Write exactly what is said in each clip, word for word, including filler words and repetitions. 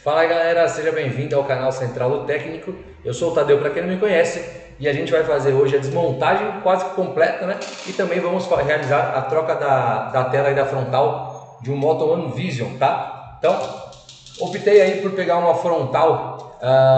Fala aí, galera, seja bem-vindo ao canal Central do Técnico. Eu sou o Tadeu, para quem não me conhece, e a gente vai fazer hoje a desmontagem quase que completa, né? E também vamos realizar a troca da, da tela aí da frontal de um Moto One Vision, tá? Então, optei aí por pegar uma frontal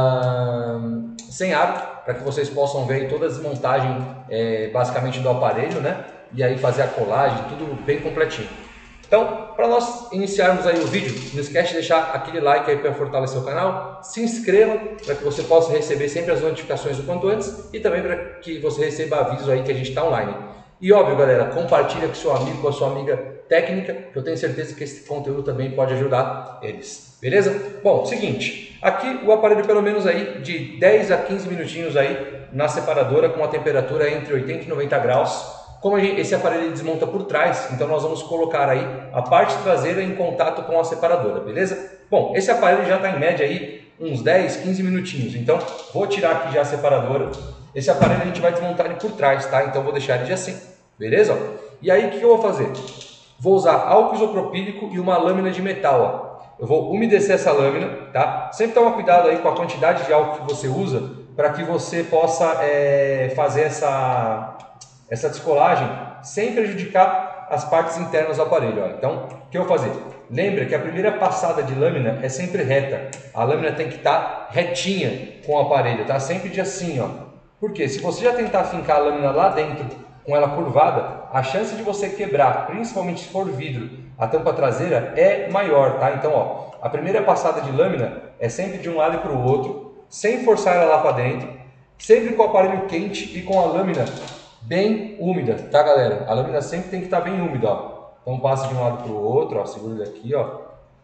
uh, sem aro, para que vocês possam ver aí toda a desmontagem é, basicamente do aparelho, né? E aí fazer a colagem, tudo bem completinho. Então, para nós iniciarmos aí o vídeo, não esquece de deixar aquele like aí para fortalecer o canal, se inscreva para que você possa receber sempre as notificações o quanto antes e também para que você receba avisos aí que a gente está online. E óbvio, galera, compartilha com seu amigo, com a sua amiga técnica, que eu tenho certeza que esse conteúdo também pode ajudar eles. Beleza? Bom, seguinte, aqui o aparelho pelo menos aí de dez a quinze minutinhos aí na separadora com a temperatura entre oitenta e noventa graus. Como esse aparelho desmonta por trás, então nós vamos colocar aí a parte traseira em contato com a separadora, beleza? Bom, esse aparelho já está em média aí uns dez, quinze minutinhos, então vou tirar aqui já a separadora. Esse aparelho a gente vai desmontar ele por trás, tá? Então vou deixar ele assim, beleza? E aí o que eu vou fazer? Vou usar álcool isopropílico e uma lâmina de metal, ó. Eu vou umedecer essa lâmina, tá? Sempre toma cuidado aí com a quantidade de álcool que você usa para que você possa é, fazer essa... essa descolagem sem prejudicar as partes internas do aparelho. Ó. Então, o que eu vou fazer? Lembra que a primeira passada de lâmina é sempre reta. A lâmina tem que estar retinha com o aparelho, tá? Sempre de assim, ó. Porque se você já tentar fincar a lâmina lá dentro com ela curvada, a chance de você quebrar, principalmente se for vidro, a tampa traseira é maior, tá? Então, ó, a primeira passada de lâmina é sempre de um lado e para o outro, sem forçar ela lá para dentro, sempre com o aparelho quente e com a lâmina bem úmida, tá, galera? A lâmina sempre tem que estar bem úmida, ó. Então passa de um lado para o outro, ó, segura ele aqui, ó.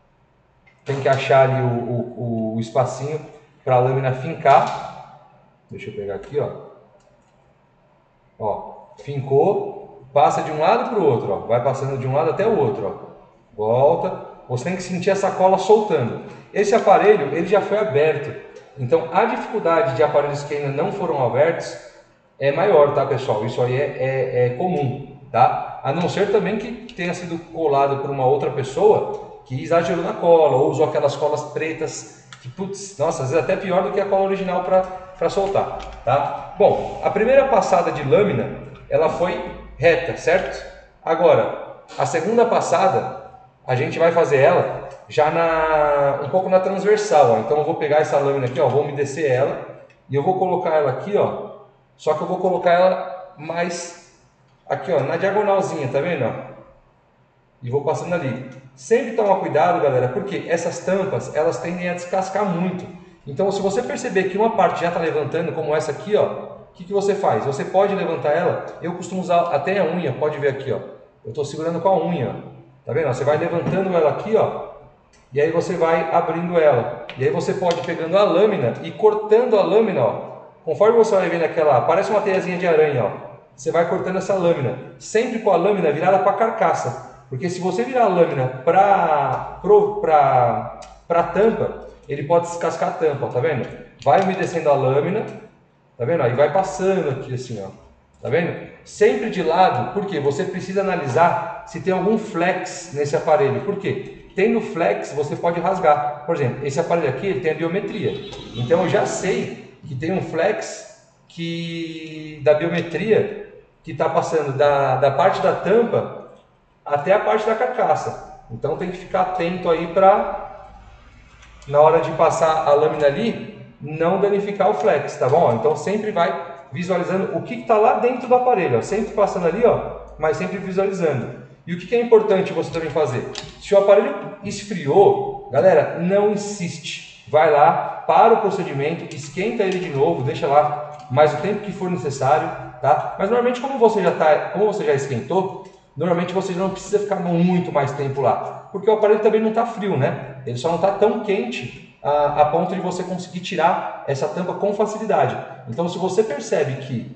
Tem que achar ali o, o, o espacinho para a lâmina fincar. Deixa eu pegar aqui, ó. Ó, fincou, passa de um lado para o outro, ó. Vai passando de um lado até o outro, ó. Volta. Você tem que sentir essa cola soltando. Esse aparelho, ele já foi aberto. Então a dificuldade de aparelhos que ainda não foram abertos é maior, tá, pessoal? Isso aí é, é, é comum, tá? A não ser também que tenha sido colado por uma outra pessoa que exagerou na cola ou usou aquelas colas pretas que, putz, nossa, às vezes até pior do que a cola original para soltar, tá? Bom, a primeira passada de lâmina, ela foi reta, certo? Agora, a segunda passada, a gente vai fazer ela já na, um pouco na transversal, ó. Então eu vou pegar essa lâmina aqui, ó, vou umedecer ela e eu vou colocar ela aqui, ó. Só que eu vou colocar ela mais aqui, ó, na diagonalzinha, tá vendo? Ó? E vou passando ali. Sempre toma cuidado, galera, porque essas tampas, elas tendem a descascar muito. Então, se você perceber que uma parte já está levantando, como essa aqui, ó, o que, que você faz? Você pode levantar ela, eu costumo usar até a unha, pode ver aqui, ó. Eu estou segurando com a unha, ó. Tá vendo? Você vai levantando ela aqui, ó, e aí você vai abrindo ela. E aí você pode ir pegando a lâmina e cortando a lâmina, ó. Conforme você vai vendo aquela, parece uma teiazinha de aranha, ó. Você vai cortando essa lâmina, sempre com a lâmina virada para a carcaça, porque se você virar a lâmina para para para tampa, ele pode descascar a tampa, ó, tá vendo? Vai umedecendo a lâmina, tá vendo? Aí vai passando aqui assim, ó, tá vendo? Sempre de lado, porque você precisa analisar se tem algum flex nesse aparelho, por quê? Tendo flex, você pode rasgar. Por exemplo, esse aparelho aqui ele tem a biometria, então eu já sei que tem um flex que, da biometria que está passando da, da parte da tampa até a parte da carcaça. Então tem que ficar atento aí para, na hora de passar a lâmina ali, não danificar o flex, tá bom? Então sempre vai visualizando o que está lá dentro do aparelho, ó. Sempre passando ali, ó, mas sempre visualizando. E o que, que é importante você também fazer? Se o aparelho esfriou, galera, não insiste. Vai lá, para o procedimento, esquenta ele de novo, deixa lá mais o tempo que for necessário, tá? Mas normalmente como você já tá, como você já esquentou, normalmente você não precisa ficar muito mais tempo lá, porque o aparelho também não está frio, né? Ele só não está tão quente a, a ponto de você conseguir tirar essa tampa com facilidade. Então, se você percebe que,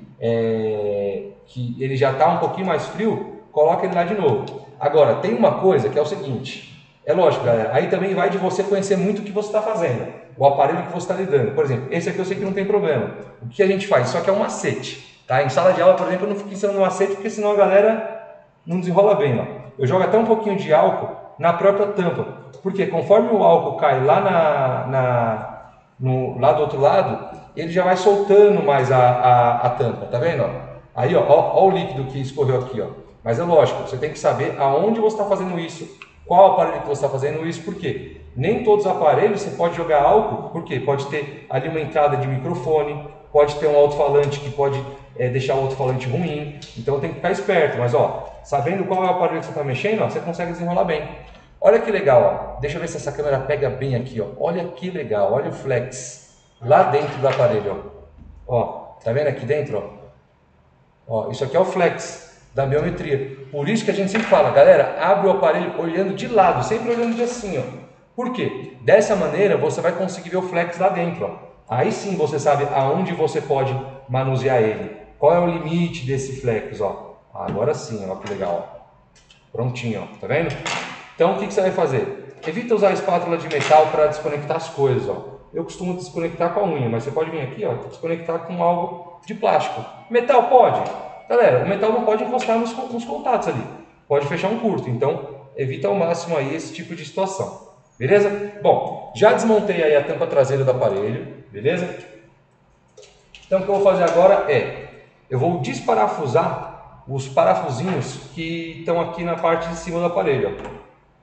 é, que ele já está um pouquinho mais frio, coloca ele lá de novo. Agora, tem uma coisa que é o seguinte. É lógico, galera, aí também vai de você conhecer muito o que você está fazendo, o aparelho que você está lidando. Por exemplo, esse aqui eu sei que não tem problema. O que a gente faz? Isso aqui é um macete. Tá? Em sala de aula, por exemplo, eu não fico ensinando macete, porque senão a galera não desenrola bem. Ó. Eu jogo até um pouquinho de álcool na própria tampa. Porque conforme o álcool cai lá, na, na, no, lá do outro lado, ele já vai soltando mais a, a, a tampa, tá vendo? Ó? Aí, ó, ó, ó o líquido que escorreu aqui, ó. Mas é lógico, você tem que saber aonde você está fazendo isso, qual aparelho que você está fazendo isso, por quê? Nem todos os aparelhos você pode jogar álcool, porque pode ter ali uma entrada de microfone, pode ter um alto-falante que pode é, deixar o alto-falante ruim, então tem que ficar esperto, mas ó, sabendo qual é o aparelho que você está mexendo, ó, você consegue desenrolar bem. Olha que legal, ó. Deixa eu ver se essa câmera pega bem aqui, ó. Olha que legal, olha o flex lá dentro do aparelho, ó. Ó, tá vendo aqui dentro, ó? Ó, isso aqui é o flex da biometria. Por isso que a gente sempre fala, galera, abre o aparelho olhando de lado, sempre olhando de assim, ó. Por quê? Dessa maneira você vai conseguir ver o flex lá dentro, ó. Aí sim você sabe aonde você pode manusear ele. Qual é o limite desse flex, ó. Agora sim, ó, que legal, ó. Prontinho, ó. Tá vendo? Então o que, que você vai fazer? Evita usar a espátula de metal para desconectar as coisas, ó. Eu costumo desconectar com a unha, mas você pode vir aqui, ó, desconectar com algo de plástico. Metal pode? Galera, o metal não pode encostar nos, nos contatos ali. Pode fechar um curto, então evita ao máximo aí esse tipo de situação. Beleza? Bom, já desmontei aí a tampa traseira do aparelho, beleza? Então o que eu vou fazer agora é, eu vou desparafusar os parafusinhos que estão aqui na parte de cima do aparelho, ó.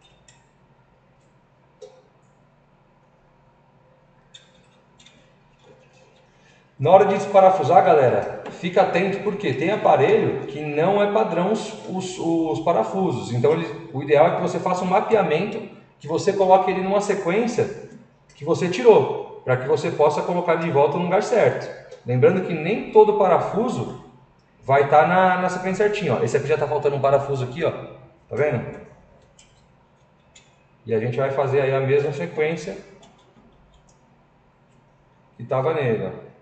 Na hora de desparafusar, galera, fica atento porque tem aparelho que não é padrão os, os, os parafusos. Então ele, o ideal é que você faça um mapeamento, que você coloque ele numa sequência que você tirou, para que você possa colocar ele de volta no lugar certo. Lembrando que nem todo parafuso vai estar na, na sequência certinha. Ó. Esse aqui já está faltando um parafuso aqui, ó. Tá vendo? E a gente vai fazer aí a mesma sequência que estava nele, ó.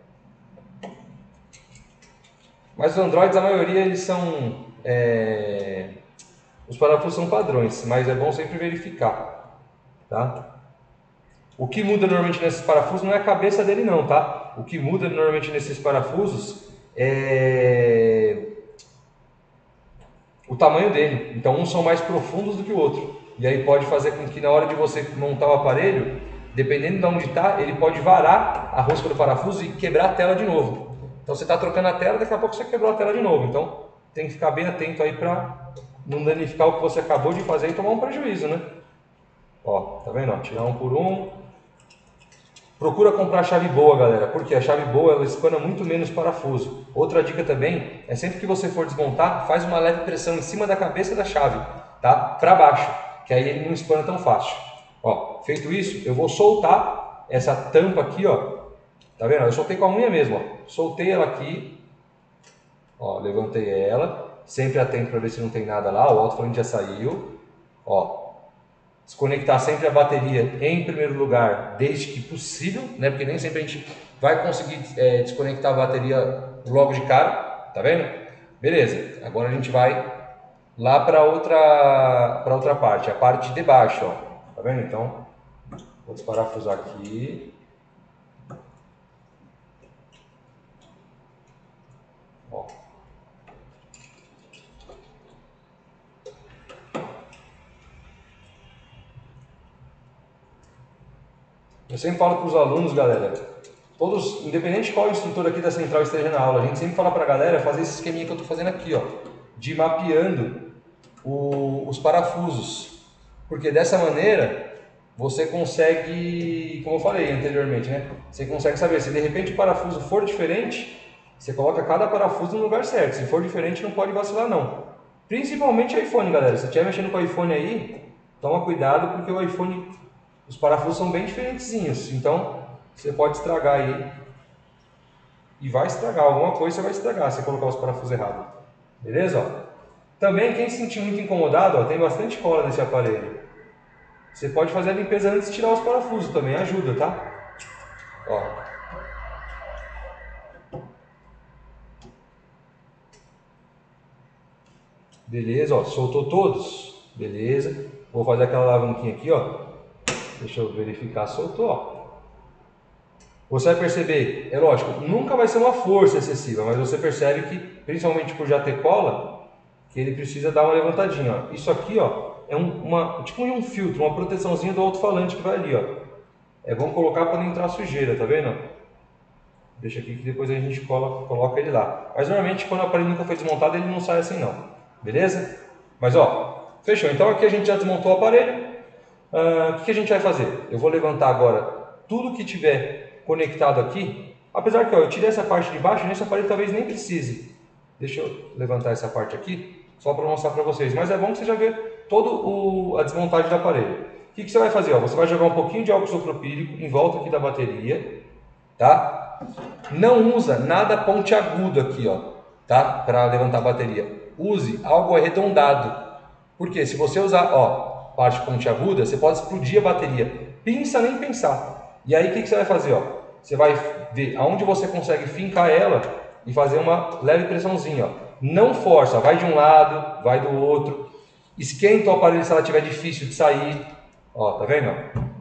Mas os Androids, a maioria, eles são... É... Os parafusos são padrões, mas é bom sempre verificar. Tá? O que muda normalmente nesses parafusos não é a cabeça dele não, tá? O que muda normalmente nesses parafusos é o tamanho dele. Então uns são mais profundos do que o outro. E aí pode fazer com que na hora de você montar o aparelho, dependendo de onde está, ele pode varar a rosca do parafuso e quebrar a tela de novo. Então você está trocando a tela, daqui a pouco você quebrou a tela de novo. Então tem que ficar bem atento aí para não danificar o que você acabou de fazer e tomar um prejuízo, né? Ó, tá vendo? Ó, tirar um por um. Procura comprar chave boa, galera, porque a chave boa ela espana muito menos parafuso. Outra dica também é sempre que você for desmontar, faz uma leve pressão em cima da cabeça da chave, tá? Para baixo, que aí ele não espana tão fácil. Ó, feito isso, eu vou soltar essa tampa aqui, ó. Tá vendo? Eu soltei com a unha mesmo, ó. Soltei ela aqui. Ó, levantei ela, sempre atento para ver se não tem nada lá, o alto-falante já saiu. Ó, desconectar sempre a bateria em primeiro lugar, desde que possível, né? Porque nem sempre a gente vai conseguir é, desconectar a bateria logo de cara, tá vendo? Beleza, agora a gente vai lá para outra, para outra parte, a parte de baixo, ó. Tá vendo? Então, vou desparafusar aqui. Ó. Eu sempre falo para os alunos, galera, todos, independente de qual instrutor aqui da central esteja na aula, a gente sempre fala para a galera fazer esse esqueminha que eu estou fazendo aqui, ó, de mapeando o, os parafusos, porque dessa maneira você consegue, como eu falei anteriormente, né? Você consegue saber se de repente o parafuso for diferente, você coloca cada parafuso no lugar certo. Se for diferente, não pode vacilar não. Principalmente iPhone, galera. Se estiver mexendo com o iPhone aí, toma cuidado porque o iPhone, os parafusos são bem diferentezinhos. Então, você pode estragar aí. E vai estragar, alguma coisa você vai estragar se colocar os parafusos errados. Beleza? Ó. Também, quem se sentir muito incomodado, ó, tem bastante cola nesse aparelho. Você pode fazer a limpeza antes de tirar os parafusos também, ajuda, tá? Ó. Beleza, ó, soltou todos? Beleza. Vou fazer aquela alavanquinha aqui, ó. Deixa eu verificar, soltou, ó. Você vai perceber, é lógico, nunca vai ser uma força excessiva, mas você percebe que, principalmente por já ter cola, que ele precisa dar uma levantadinha, ó. Isso aqui, ó, é um, uma, tipo um filtro, uma proteçãozinha do alto-falante que vai ali, ó. É bom colocar para não entrar sujeira, tá vendo? Deixa aqui que depois a gente cola, coloca ele lá. Mas normalmente quando o aparelho nunca foi desmontado, ele não sai assim não. Beleza? Mas ó, fechou. Então aqui a gente já desmontou o aparelho. Uh, o que, que a gente vai fazer? Eu vou levantar agora tudo que tiver conectado aqui. Apesar que ó, eu tirei essa parte de baixo, nesse aparelho talvez nem precise. Deixa eu levantar essa parte aqui, só para mostrar para vocês. Mas é bom que você já vê toda a desmontagem do aparelho. O que, que você vai fazer? Ó, você vai jogar um pouquinho de álcool isopropílico em volta aqui da bateria, tá? Não usa nada pontiagudo aqui, ó, tá? Para levantar a bateria. Use algo arredondado. Porque se você usar, ó, parte pontiaguda, você pode explodir a bateria. Pinça nem pensar. E aí o que, que você vai fazer, ó? Você vai ver aonde você consegue fincar ela e fazer uma leve pressãozinha, ó. Não força, vai de um lado, vai do outro. Esquenta o aparelho se ela estiver difícil de sair. Ó, tá vendo?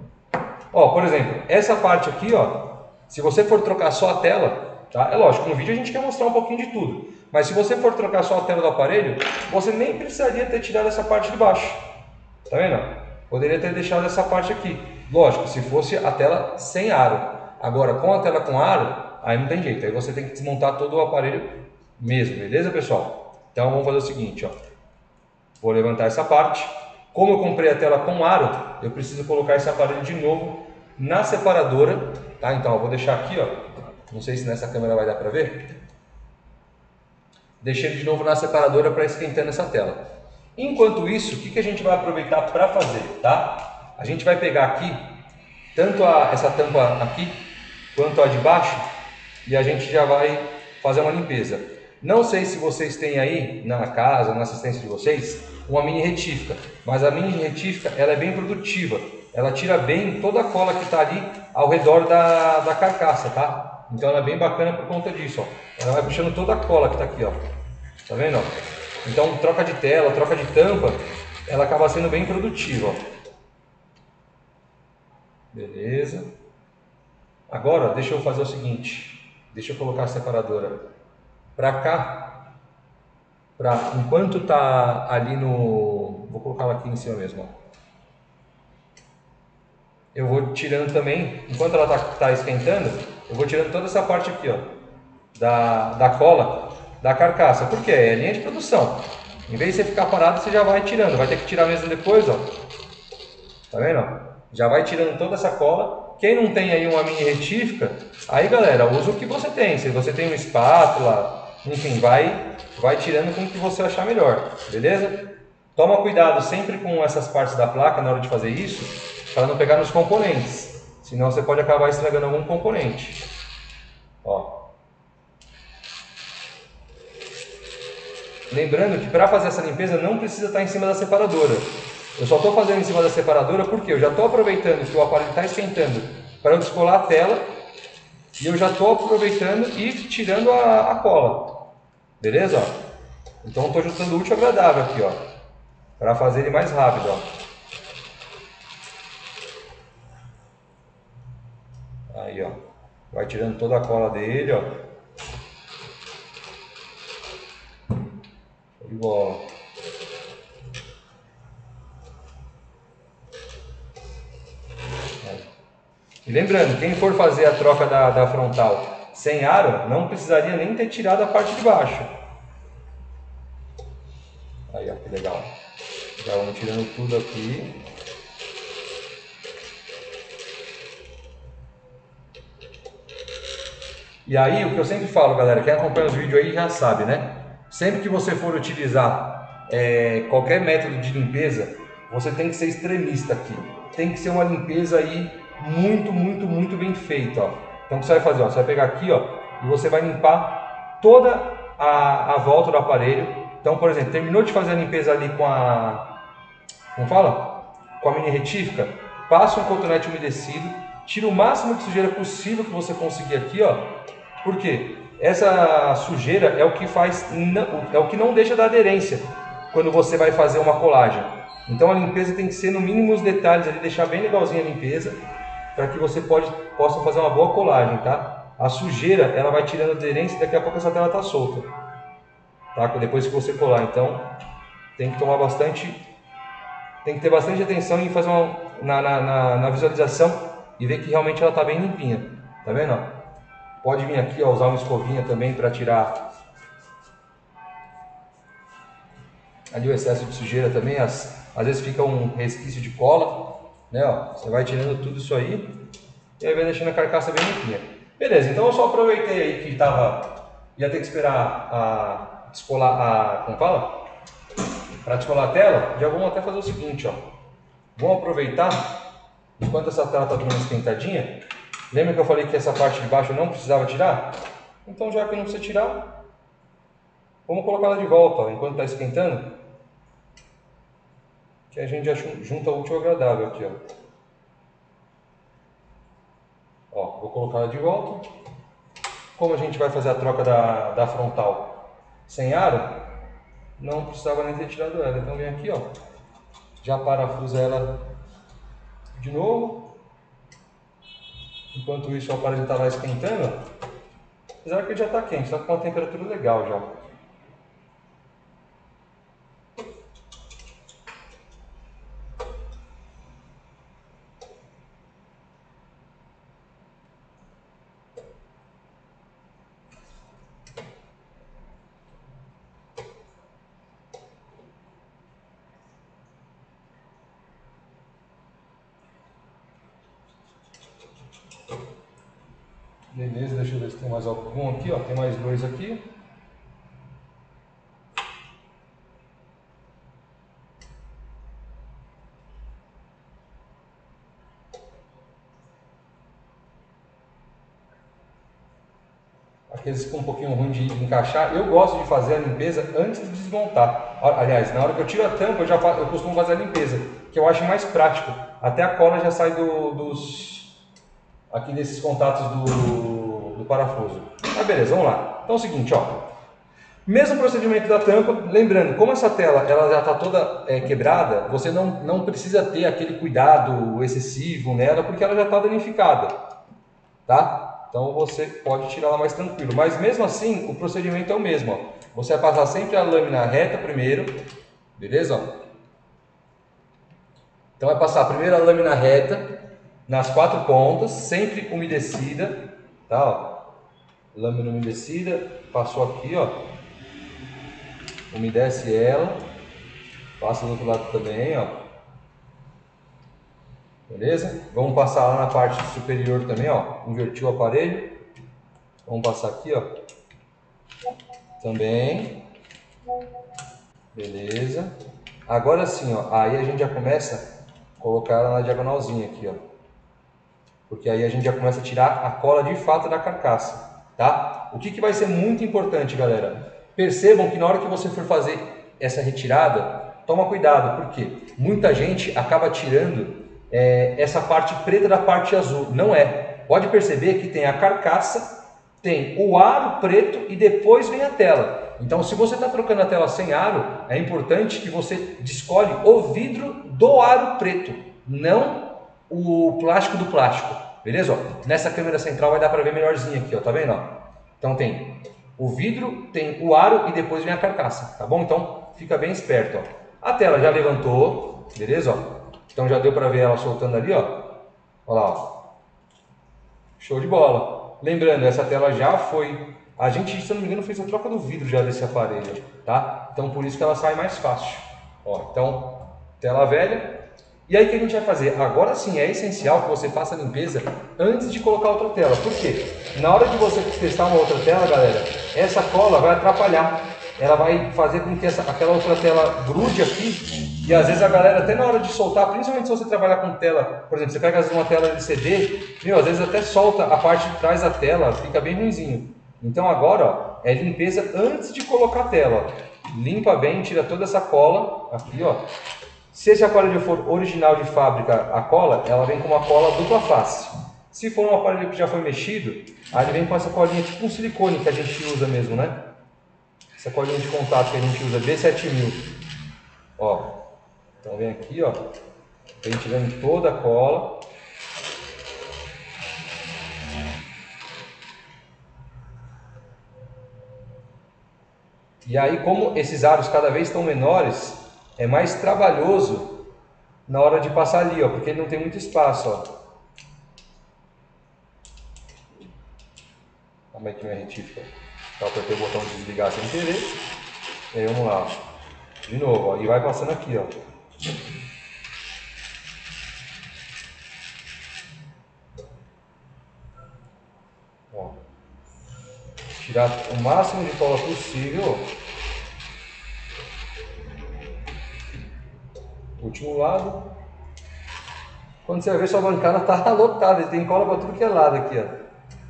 Ó, por exemplo, essa parte aqui, ó, se você for trocar só a tela, tá? É lógico, no vídeo a gente quer mostrar um pouquinho de tudo. Mas se você for trocar só a tela do aparelho, você nem precisaria ter tirado essa parte de baixo. Tá vendo? Poderia ter deixado essa parte aqui. Lógico, se fosse a tela sem aro. Agora, com a tela com aro, aí não tem jeito. Aí você tem que desmontar todo o aparelho mesmo, beleza, pessoal? Então vamos fazer o seguinte, ó. Vou levantar essa parte. Como eu comprei a tela com aro, eu preciso colocar esse aparelho de novo na separadora, tá? Então eu vou deixar aqui, ó. Não sei se nessa câmera vai dar para ver. Deixei ele de novo na separadora para esquentando essa tela. Enquanto isso, o que, que a gente vai aproveitar para fazer, tá? A gente vai pegar aqui, tanto a, essa tampa aqui, quanto a de baixo, e a gente já vai fazer uma limpeza. Não sei se vocês têm aí na casa, na assistência de vocês, uma mini retífica, mas a mini retífica ela é bem produtiva, ela tira bem toda a cola que está ali ao redor da, da carcaça, tá? Então ela é bem bacana por conta disso, ó. Ela vai puxando toda a cola que está aqui, ó. Tá vendo? Ó? Então troca de tela, troca de tampa, ela acaba sendo bem produtiva, ó. Beleza. Agora deixa eu fazer o seguinte, deixa eu colocar a separadora para cá, para enquanto tá ali no, vou colocar ela aqui em cima mesmo, ó. Eu vou tirando também, enquanto ela tá, tá esquentando, eu vou tirando toda essa parte aqui, ó, da, da cola da carcaça, porque é linha de produção. Em vez de você ficar parado, você já vai tirando, vai ter que tirar mesmo depois, ó. Tá vendo? Ó? Já vai tirando toda essa cola. Quem não tem aí uma mini retífica, aí galera, usa o que você tem. Se você tem uma espátula, enfim, vai, vai tirando com o que você achar melhor, beleza? Toma cuidado sempre com essas partes da placa na hora de fazer isso, para não pegar nos componentes, senão você pode acabar estragando algum componente. Ó. Lembrando que para fazer essa limpeza não precisa estar em cima da separadora. Eu só estou fazendo em cima da separadora porque eu já estou aproveitando que o aparelho está esquentando para eu descolar a tela e eu já estou aproveitando e tirando a, a cola. Beleza? Ó. Então estou juntando o útil ao agradável aqui, ó, para fazer ele mais rápido. Ó. Aí, ó, vai tirando toda a cola dele, ó. Show de bola. E lembrando, quem for fazer a troca da, da frontal sem aro, não precisaria nem ter tirado a parte de baixo. Aí, ó, que legal. Já vamos tirando tudo aqui. E aí, o que eu sempre falo, galera, quem acompanha os vídeos aí já sabe, né? Sempre que você for utilizar é, qualquer método de limpeza, você tem que ser extremista aqui. Tem que ser uma limpeza aí muito, muito, muito bem feita, ó. Então, o que você vai fazer? Ó, você vai pegar aqui, ó, e você vai limpar toda a, a volta do aparelho. Então, por exemplo, terminou de fazer a limpeza ali com a... Como fala? Com a mini retífica, passa um cotonete umedecido, tira o máximo de sujeira possível que você conseguir aqui, ó. Por quê? Essa sujeira é o que faz, é o que não deixa da aderência quando você vai fazer uma colagem. Então a limpeza tem que ser no mínimo os detalhes ali, deixar bem legalzinha a limpeza, para que você pode, possa fazer uma boa colagem, tá? A sujeira, ela vai tirando a aderência e daqui a pouco essa tela tá solta, tá? Depois que você colar, então tem que tomar bastante tem que ter bastante atenção e fazer uma, na, na, na, na visualização e ver que realmente ela está bem limpinha. Tá vendo? Pode vir aqui, ó, usar uma escovinha também para tirar ali o excesso de sujeira também. As, às vezes fica um resquício de cola, né? Ó, você vai tirando tudo isso aí e aí vai deixando a carcaça bem limpinha. Beleza, então eu só aproveitei aí que tava, ia ter que esperar a descolar a, como fala? Para descolar a tela. Já vamos até fazer o seguinte, ó. Vamos aproveitar enquanto essa tela está dando uma esquentadinha. Lembra que eu falei que essa parte de baixo eu não precisava tirar? Então, já que não precisa tirar, vamos colocar ela de volta, ó, enquanto está esquentando. Que a gente já junta o útil ao agradável aqui, ó. Ó, vou colocar ela de volta. Como a gente vai fazer a troca da, da frontal sem aro, não precisava nem ter tirado ela. Então, vem aqui, ó. Já parafusa ela de novo. Enquanto isso, o aparelho está lá esquentando. Apesar que ele já está quente, está com uma temperatura legal já. Beleza, deixa eu ver se tem mais algum aqui, ó. Tem mais dois aqui. Aqueles que ficam um pouquinho ruim de encaixar. Eu gosto de fazer a limpeza antes de desmontar. Aliás, na hora que eu tiro a tampa, eu, já faço, eu costumo fazer a limpeza, que eu acho mais prático. Até a cola já sai do, dos... aqui desses contatos do, do parafuso. Mas beleza, vamos lá. Então é o seguinte, ó. Mesmo procedimento da tampa, lembrando, como essa tela ela já está toda é, quebrada, você não, não precisa ter aquele cuidado excessivo nela, porque ela já está danificada, tá? Então você pode tirar ela mais tranquilo. Mas mesmo assim, o procedimento é o mesmo, ó. Você vai passar sempre a lâmina reta primeiro, beleza? Ó. Então vai passar a primeira lâmina reta nas quatro pontas, sempre umedecida, tá? Ó. Lâmina umedecida, passou aqui, ó. Umedece ela, passa do outro lado também, ó. Beleza? Vamos passar lá na parte superior também, ó. Invertiu o aparelho. Vamos passar aqui, ó. Também. Beleza. Agora sim, ó. Aí a gente já começa a colocar ela na diagonalzinha aqui, ó. Porque aí a gente já começa a tirar a cola de fato da carcaça, tá? O que que vai ser muito importante, galera? Percebam que na hora que você for fazer essa retirada, toma cuidado, porque muita gente acaba tirando é, essa parte preta da parte azul. Não é. Pode perceber que tem a carcaça, tem o aro preto e depois vem a tela. Então, se você está trocando a tela sem aro, é importante que você descolhe o vidro do aro preto, não o plástico do plástico. Beleza? Ó, nessa câmera central vai dar para ver melhorzinho aqui, ó, tá vendo? Ó? Então tem o vidro, tem o aro e depois vem a carcaça, tá bom? Então fica bem esperto, ó. A tela já levantou, beleza? Ó? Então já deu para ver ela soltando ali, ó. Olha lá, ó. Show de bola. Lembrando, essa tela já foi... A gente, se eu não me engano, fez a troca do vidro já desse aparelho, tá? Então por isso que ela sai mais fácil. Ó, então, tela velha. E aí o que a gente vai fazer? Agora sim é essencial que você faça a limpeza antes de colocar outra tela. Por quê? Na hora de você testar uma outra tela, galera, essa cola vai atrapalhar. Ela vai fazer com que essa, aquela outra tela grude aqui. E às vezes a galera, até na hora de soltar, principalmente se você trabalhar com tela, por exemplo, você pega às vezes uma tela L C D, meu, às vezes até solta a parte de trás da tela, fica bem ruinzinho. Então agora, ó, é limpeza antes de colocar a tela. Ó. Limpa bem, tira toda essa cola aqui, ó. Se esse aparelho for original de fábrica, a cola, ela vem com uma cola dupla face. Se for um aparelho que já foi mexido, aí ele vem com essa colinha tipo um silicone que a gente usa mesmo, né? Essa colinha de contato que a gente usa, B sete mil. Ó, então vem aqui, ó, vem tirando toda a cola. E aí, como esses aros cada vez estão menores, é mais trabalhoso na hora de passar ali, ó, porque ele não tem muito espaço, ó. Calma aí que minha retífica. Eu apertei o botão de desligar sem querer. E aí vamos lá, ó. De novo, ó, e vai passando aqui, ó. Ó. Tirar o máximo de cola possível. Último lado. Quando você vai ver, sua bancada tá lotada, tem cola para tudo que é lado aqui, ó.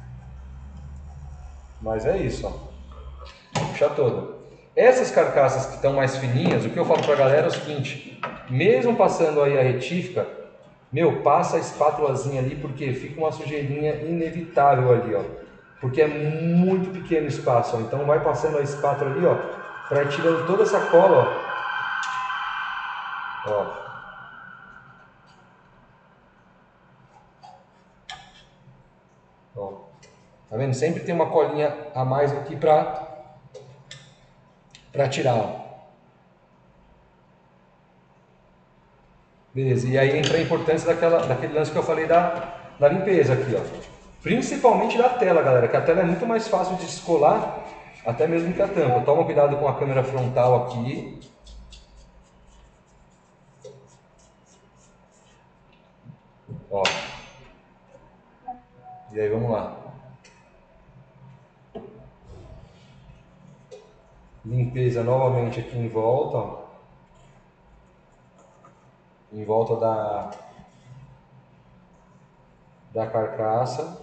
Mas é isso, ó. Puxa toda. Essas carcaças que estão mais fininhas, o que eu falo pra galera é o seguinte: mesmo passando aí a retífica, meu, passa a espátulazinha ali, porque fica uma sujeirinha inevitável ali, ó. Porque é muito pequeno o espaço, ó. Então vai passando a espátula ali, ó, para ir tirando toda essa cola, ó. Ó. Ó. Tá vendo? Sempre tem uma colinha a mais aqui pra, pra tirar, ó. Beleza, e aí entra a importância daquela, daquele lance que eu falei da, da limpeza aqui, ó. Principalmente da tela, galera, que a tela é muito mais fácil de descolar, até mesmo que a tampa. Toma cuidado com a câmera frontal aqui. Ó. E aí vamos lá. Limpeza novamente aqui em volta, ó. Em volta da, da carcaça.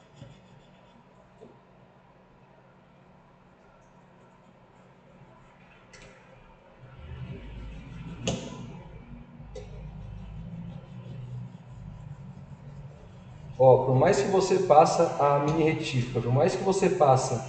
Ó, por mais que você passa a mini retífica, por mais que você passa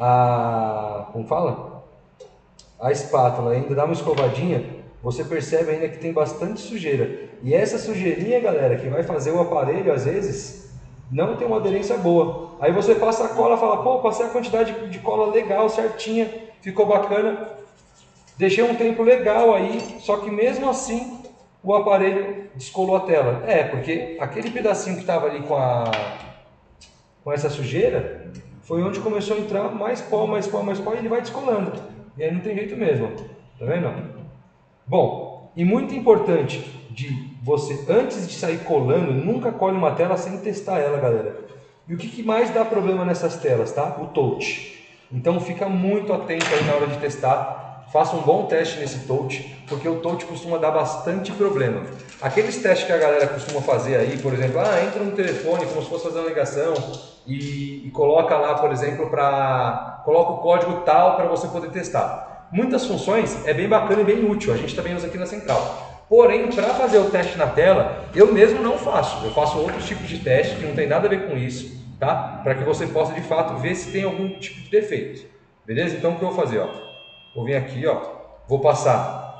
a, como fala? A espátula, ainda dá uma escovadinha, você percebe ainda que tem bastante sujeira. E essa sujeirinha, galera, que vai fazer o aparelho, às vezes, não tem uma aderência boa. Aí você passa a cola e fala, pô, passei a quantidade de cola legal, certinha, ficou bacana. Deixei um tempo legal aí, só que mesmo assim o aparelho descolou a tela. É, porque aquele pedacinho que estava ali com, a, com essa sujeira, foi onde começou a entrar mais pó, mais pó, mais pó, e ele vai descolando. E aí não tem jeito mesmo, tá vendo? Bom, e muito importante de você, antes de sair colando, nunca cole uma tela sem testar ela, galera. E o que, que mais dá problema nessas telas, tá? O touch. Então fica muito atento aí na hora de testar. Faça um bom teste nesse touch, porque o touch costuma dar bastante problema. Aqueles testes que a galera costuma fazer aí, por exemplo, ah, entra no telefone como se fosse fazer uma ligação e, e coloca lá, por exemplo, para coloca o código tal para você poder testar. Muitas funções é bem bacana e bem útil, a gente também usa aqui na central. Porém, para fazer o teste na tela, eu mesmo não faço. Eu faço outros tipos de teste que não tem nada a ver com isso, tá? Para que você possa de fato ver se tem algum tipo de defeito. Beleza? Então o que eu vou fazer, ó? Vou vir aqui, ó, vou passar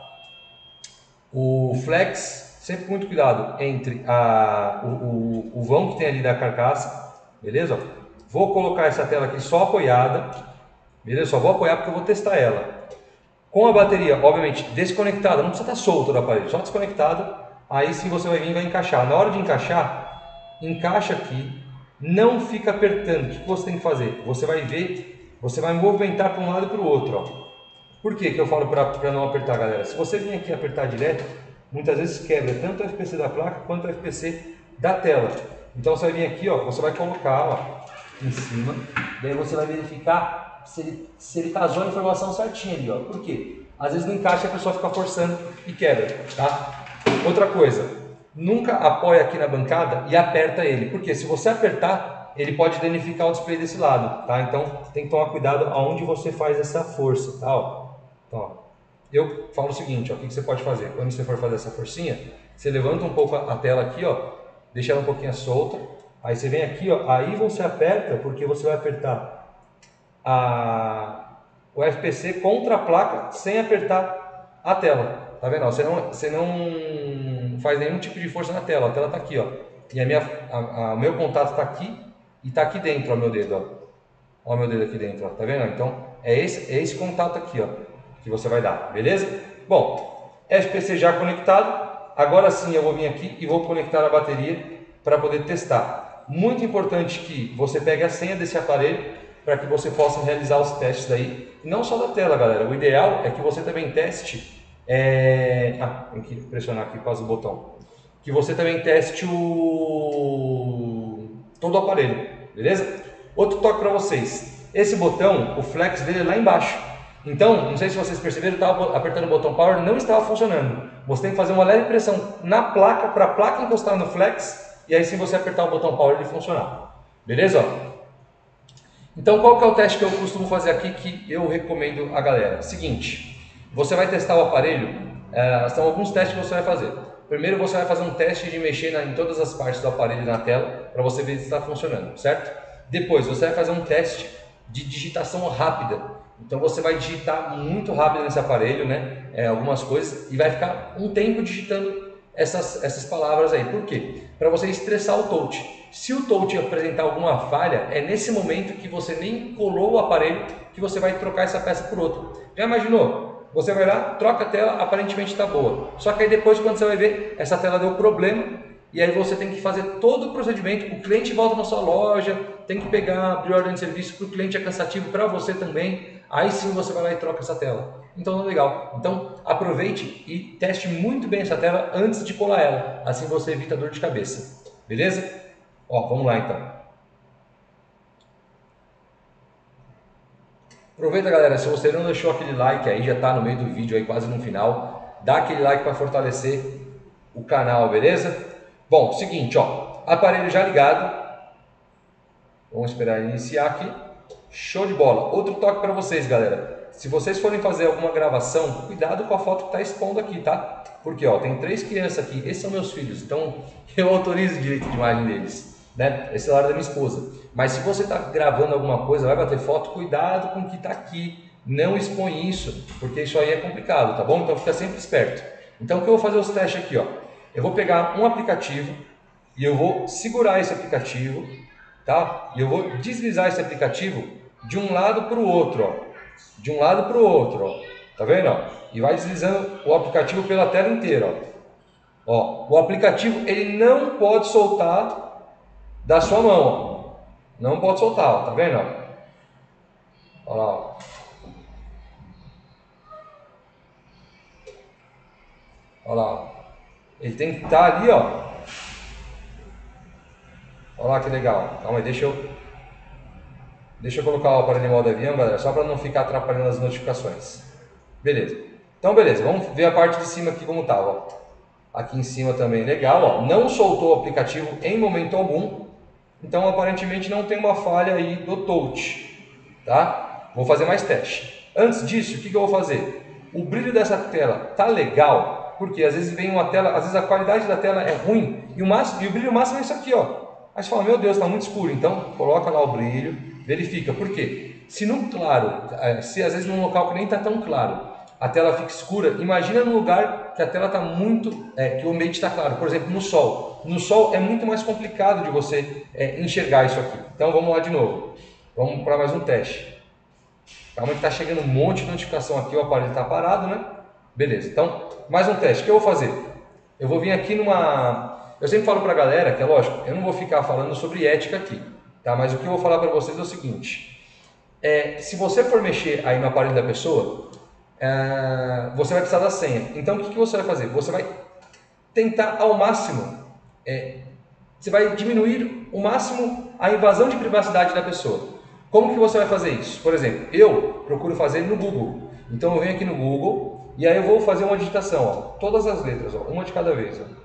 o flex, sempre com muito cuidado, entre a, o, o, o vão que tem ali da carcaça, beleza? Vou colocar essa tela aqui só apoiada, beleza? Só vou apoiar porque eu vou testar ela. Com a bateria, obviamente, desconectada, não precisa estar solta do aparelho, só desconectada, aí sim você vai vir e vai encaixar. Na hora de encaixar, encaixa aqui, não fica apertando. O que você tem que fazer? Você vai ver, você vai movimentar para um lado e para o outro, ó. Por que que eu falo para não apertar, galera? Se você vir aqui apertar direto, muitas vezes quebra tanto o F P C da placa quanto o F P C da tela. Então você vai vir aqui, ó, você vai colocar, ó, em cima, daí você vai verificar se ele, se ele casou a informação certinha ali, ó. Por quê? Às vezes não encaixa e a pessoa fica forçando e quebra, tá? Outra coisa, nunca apoia aqui na bancada e aperta ele, porque se você apertar, ele pode danificar o display desse lado, tá? Então tem que tomar cuidado aonde você faz essa força, tá? Ó. Então, ó, eu falo o seguinte, ó, o que você pode fazer? Quando você for fazer essa forcinha, você levanta um pouco a tela aqui, ó, deixa ela um pouquinho solta, aí você vem aqui, ó, aí você aperta, porque você vai apertar a, o F P C contra a placa sem apertar a tela, tá vendo? Você não, você não faz nenhum tipo de força na tela, a tela tá aqui, ó, e a minha, a, a, o meu contato tá aqui e tá aqui dentro, ó, meu dedo, ó. Ó o meu dedo aqui dentro, ó, tá vendo? Então, é esse, é esse contato aqui, ó, que você vai dar, beleza? Bom, F P C já conectado, Agora sim eu vou vir aqui e vou conectar a bateria para poder testar. Muito importante que você pegue a senha desse aparelho para que você possa realizar os testes aí. Não só da tela, galera. O ideal é que você também teste... É... Ah, tem que pressionar aqui quase o botão. Que você também teste o... todo o aparelho, beleza? Outro toque para vocês. Esse botão, o flex dele é lá embaixo. Então, não sei se vocês perceberam, eu estava apertando o botão power, não estava funcionando. Você tem que fazer uma leve pressão na placa, para a placa encostar no flex, e aí se você apertar o botão power ele funcionar. Beleza? Então, qual que é o teste que eu costumo fazer aqui, que eu recomendo a galera? Seguinte, você vai testar o aparelho, uh, são alguns testes que você vai fazer. Primeiro você vai fazer um teste de mexer na, em todas as partes do aparelho na tela, para você ver se está funcionando, certo? Depois você vai fazer um teste de digitação rápida. Então você vai digitar muito rápido nesse aparelho, né? É, algumas coisas, e vai ficar um tempo digitando essas, essas palavras aí. Por quê? Para você estressar o touch. Se o touch apresentar alguma falha, é nesse momento que você nem colou o aparelho que você vai trocar essa peça por outra. Já imaginou? Você vai lá, troca a tela, aparentemente está boa. Só que aí depois, quando você vai ver, essa tela deu problema, e aí você tem que fazer todo o procedimento. O cliente volta na sua loja, tem que pegar, abrir ordem de serviço para o cliente, é cansativo para você também. Aí sim você vai lá e troca essa tela. Então é legal. Então aproveite e teste muito bem essa tela antes de colar ela. Assim você evita dor de cabeça. Beleza? Ó, vamos lá então. Aproveita, galera, se você não deixou aquele like aí, já está no meio do vídeo aí, quase no final, dá aquele like para fortalecer o canal, beleza? Bom, seguinte, ó, aparelho já ligado. Vamos esperar iniciar aqui. Show de bola. Outro toque para vocês, galera. Se vocês forem fazer alguma gravação, cuidado com a foto que está expondo aqui, tá? Porque, ó, tem três crianças aqui. Esses são meus filhos, então eu autorizo o direito de imagem deles, né? Esse é o lado da minha esposa. Mas se você está gravando alguma coisa, vai bater foto, cuidado com o que está aqui. Não expõe isso, porque isso aí é complicado, tá bom? Então fica sempre esperto. Então o que eu vou fazer os testes aqui, ó. Eu vou pegar um aplicativo e eu vou segurar esse aplicativo, tá? E eu vou deslizar esse aplicativo de um lado para o outro, ó. De um lado para o outro, ó. Tá vendo, ó? E vai deslizando o aplicativo pela tela inteira, ó. Ó, o aplicativo ele não pode soltar da sua mão, ó. Não pode soltar, ó. Tá vendo, ó? Olha lá, ó. Olha lá, ó. Ele tem que estar ali, ó. Olha lá que legal. Calma aí, deixa eu Deixa eu colocar o aparelho em modo avião, galera, só para não ficar atrapalhando as notificações. Beleza. Então, beleza. Vamos ver a parte de cima aqui como tá, ó. Aqui em cima também legal, ó. Não soltou o aplicativo em momento algum. Então, aparentemente não tem uma falha aí do touch, tá? Vou fazer mais teste. Antes disso, o que, que eu vou fazer? O brilho dessa tela tá legal, porque às vezes vem uma tela, às vezes a qualidade da tela é ruim e o máximo, e o brilho máximo é isso aqui, ó. Aí você fala, meu Deus, está muito escuro. Então, coloca lá o brilho, verifica. Por quê? Se no claro, se às vezes num local que nem está tão claro, a tela fica escura, imagina num lugar que a tela está muito, é, que o ambiente está claro. Por exemplo, no sol. No sol é muito mais complicado de você é, enxergar isso aqui. Então, vamos lá de novo. Vamos para mais um teste. Calma que está chegando um monte de notificação aqui, o aparelho está parado, né? Beleza, então, mais um teste. O que eu vou fazer? Eu vou vir aqui numa... Eu sempre falo para a galera que é lógico, eu não vou ficar falando sobre ética aqui, tá? Mas o que eu vou falar para vocês é o seguinte: é, se você for mexer aí no aparelho da pessoa, é, você vai precisar da senha. Então o que, que você vai fazer? Você vai tentar ao máximo, é, você vai diminuir o máximo a invasão de privacidade da pessoa. Como que você vai fazer isso? Por exemplo, eu procuro fazer no Google. Então eu venho aqui no Google e aí eu vou fazer uma digitação, ó, todas as letras, ó, uma de cada vez, ó.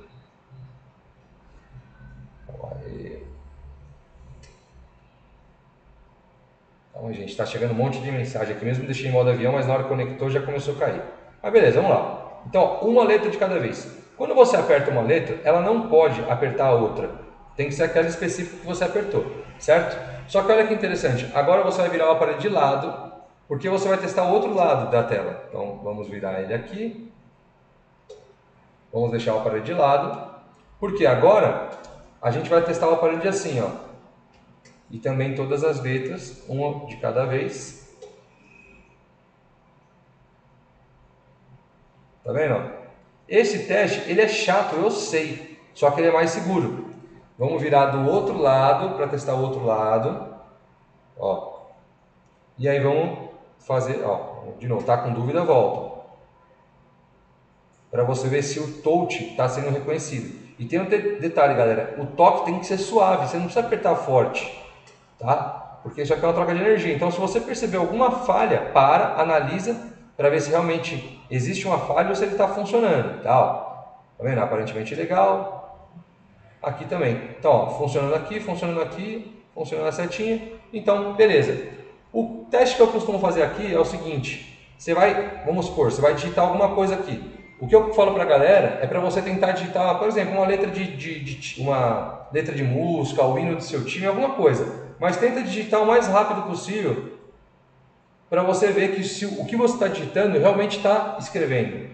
Então, gente, está chegando um monte de mensagem aqui, mesmo deixei em modo avião, mas na hora que conectou já começou a cair. Mas beleza, vamos lá. Então, uma letra de cada vez. Quando você aperta uma letra, ela não pode apertar a outra. Tem que ser aquela específica que você apertou, certo? Só que olha que interessante, agora você vai virar o aparelho de lado, porque você vai testar o outro lado da tela. Então, vamos virar ele aqui. Vamos deixar o aparelho de lado, porque agora a gente vai testar o aparelho de assim, ó. E também todas as letras, uma de cada vez. Tá vendo? Esse teste, ele é chato, eu sei, só que ele é mais seguro. Vamos virar do outro lado para testar o outro lado. Ó. E aí vamos fazer, ó, de novo, tá com dúvida, volta. Para você ver se o touch está sendo reconhecido. E tem um detalhe, galera, o toque tem que ser suave, você não precisa apertar forte, tá? Porque isso aqui é uma troca de energia. Então, se você perceber alguma falha, para, analisa, para ver se realmente existe uma falha ou se ele está funcionando, tá? Ó, tá vendo? Aparentemente legal. Aqui também. Então, ó, funcionando aqui, funcionando aqui, funcionando a setinha. Então, beleza. O teste que eu costumo fazer aqui é o seguinte: você vai, vamos supor, você vai digitar alguma coisa aqui. O que eu falo para a galera é para você tentar digitar, por exemplo, uma letra de, de, de, uma letra de música, o hino do seu time, alguma coisa. Mas tenta digitar o mais rápido possível para você ver que se, o que você está digitando realmente está escrevendo.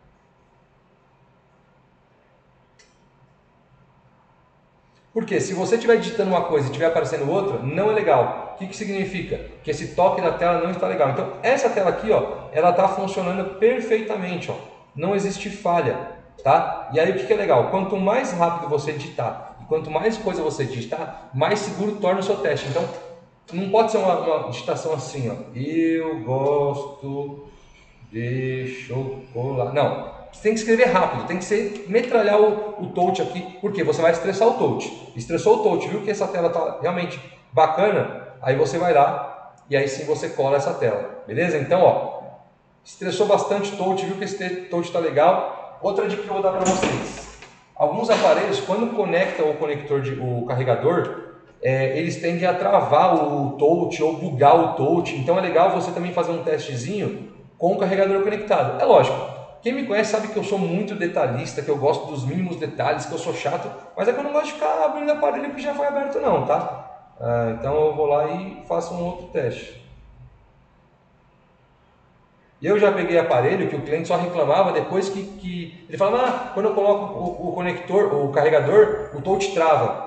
Porque se você estiver digitando uma coisa e estiver aparecendo outra, não é legal. O que, que significa? Que esse toque da tela não está legal. Então, essa tela aqui, ó, ela está funcionando perfeitamente, ó. Não existe falha, tá? E aí o que, que é legal? Quanto mais rápido você digitar e quanto mais coisa você digitar, mais seguro torna o seu teste. Então, não pode ser uma, uma digitação assim, ó. Eu gosto de chocolate. Não, você tem que escrever rápido, tem que ser metralhar o, o touch aqui, porque você vai estressar o touch. Estressou o touch, viu que essa tela tá realmente bacana? Aí você vai lá e aí sim você cola essa tela, beleza? Então, ó, estressou bastante o touch, viu que esse touch está legal. Outra dica que eu vou dar para vocês: alguns aparelhos, quando conectam o conector de, o carregador, é, eles tendem a travar o touch ou bugar o touch. Então é legal você também fazer um testezinho com o carregador conectado. É lógico, quem me conhece sabe que eu sou muito detalhista, que eu gosto dos mínimos detalhes, que eu sou chato, mas é que eu não gosto de ficar abrindo o aparelho que já foi aberto não, tá? Ah, então eu vou lá e faço um outro teste. Eu já peguei aparelho que o cliente só reclamava depois que, que ele falava, ah, quando eu coloco o, o conector, o carregador, o touch trava.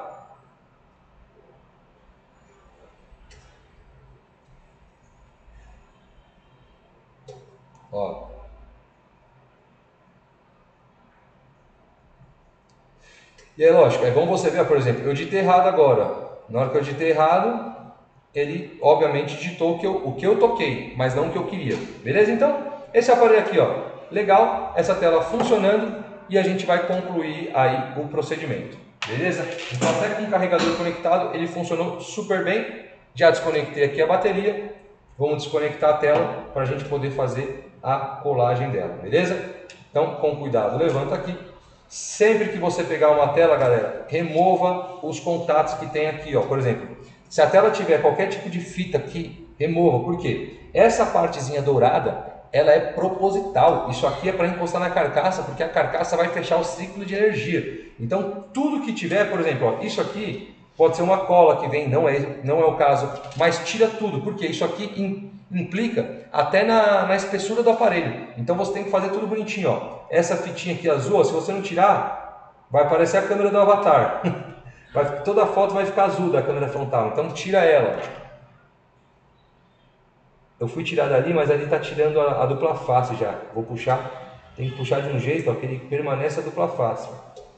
Ó. E é lógico, é bom você ver, por exemplo, eu digitei errado agora. Na hora que eu digitei errado, ele obviamente digitou o que eu, o que eu toquei, mas não o que eu queria. Beleza? Então, esse aparelho aqui, ó, legal, essa tela funcionando e a gente vai concluir aí o procedimento. Beleza? Então, até com o carregador conectado, ele funcionou super bem. Já desconectei aqui a bateria. Vamos desconectar a tela para a gente poder fazer a colagem dela. Beleza? Então, com cuidado, levanta aqui. Sempre que você pegar uma tela, galera, remova os contatos que tem aqui, ó. Por exemplo, se a tela tiver qualquer tipo de fita aqui, remova. Por quê? Essa partezinha dourada, ela é proposital. Isso aqui é para encostar na carcaça, porque a carcaça vai fechar o ciclo de energia. Então, tudo que tiver, por exemplo, ó, isso aqui pode ser uma cola que vem, não é, não é o caso, mas tira tudo, porque isso aqui in, implica até na, na espessura do aparelho. Então você tem que fazer tudo bonitinho, ó. Essa fitinha aqui azul, ó, se você não tirar, vai aparecer a câmera do Avatar. Vai, toda a foto vai ficar azul da câmera frontal, então tira ela. Eu fui tirar dali, mas ali está tirando a, a dupla face já. Vou puxar, tem que puxar de um jeito, ó, que ele permanece a dupla face.